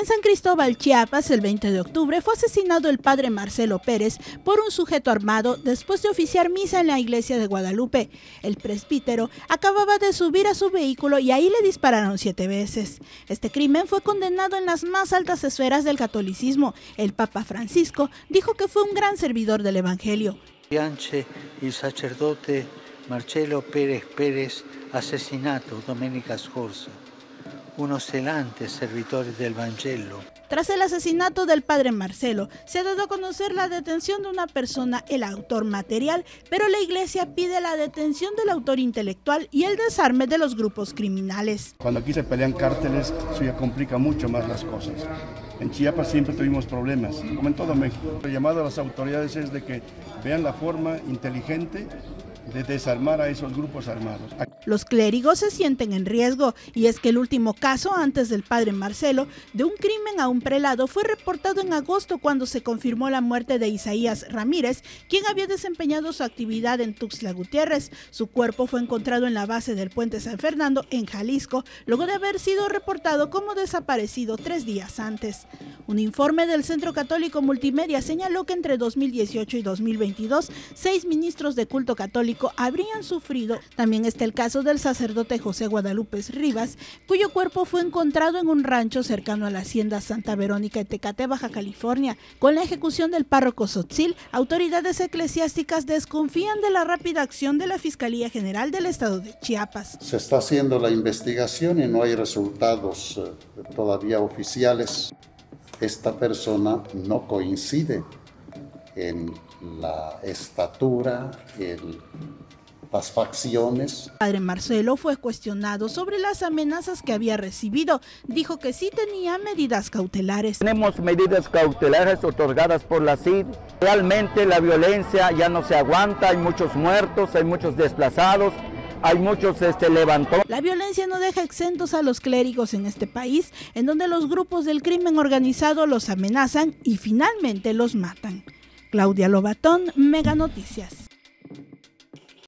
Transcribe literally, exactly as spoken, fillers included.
En San Cristóbal, Chiapas, el veinte de octubre, fue asesinado el padre Marcelo Pérez por un sujeto armado después de oficiar misa en la iglesia de Guadalupe. El presbítero acababa de subir a su vehículo y ahí le dispararon siete veces. Este crimen fue condenado en las más altas esferas del catolicismo. El Papa Francisco dijo que fue un gran servidor del Evangelio. Piange il sacerdote Marcelo Pérez Pérez asesinato domenica scorsa. Unos excelentes servidores del Vangelo. Tras el asesinato del padre Marcelo, se ha dado a conocer la detención de una persona, el autor material, pero la iglesia pide la detención del autor intelectual y el desarme de los grupos criminales. Cuando aquí se pelean cárteles, eso ya complica mucho más las cosas. En Chiapas siempre tuvimos problemas, como en todo México. El llamado a las autoridades es de que vean la forma inteligente de desarmar a esos grupos armados. Los clérigos se sienten en riesgo, y es que el último caso antes del padre Marcelo de un crimen a un prelado fue reportado en agosto, cuando se confirmó la muerte de Isaías Ramírez, quien había desempeñado su actividad en Tuxtla Gutiérrez. Su cuerpo fue encontrado en la base del puente San Fernando, en Jalisco, luego de haber sido reportado como desaparecido tres días antes. Un informe del Centro Católico Multimedia señaló que entre dos mil dieciocho y dos mil veintidós, seis ministros de culto católico habrían sufrido. También está el caso del sacerdote José Guadalupe Rivas, cuyo cuerpo fue encontrado en un rancho cercano a la hacienda Santa Verónica en Tecate, Baja California. Con la ejecución del párroco Tzotzil, autoridades eclesiásticas desconfían de la rápida acción de la Fiscalía General del Estado de Chiapas. Se está haciendo la investigación y no hay resultados eh, todavía oficiales. Esta persona no coincide en la estatura, en las facciones. Padre Marcelo fue cuestionado sobre las amenazas que había recibido. Dijo que sí tenía medidas cautelares. Tenemos medidas cautelares otorgadas por la C I D. Realmente la violencia ya no se aguanta, hay muchos muertos, hay muchos desplazados. Hay muchos este, levantones. La violencia no deja exentos a los clérigos en este país, en donde los grupos del crimen organizado los amenazan y finalmente los matan. Claudia Lobatón, Mega Noticias.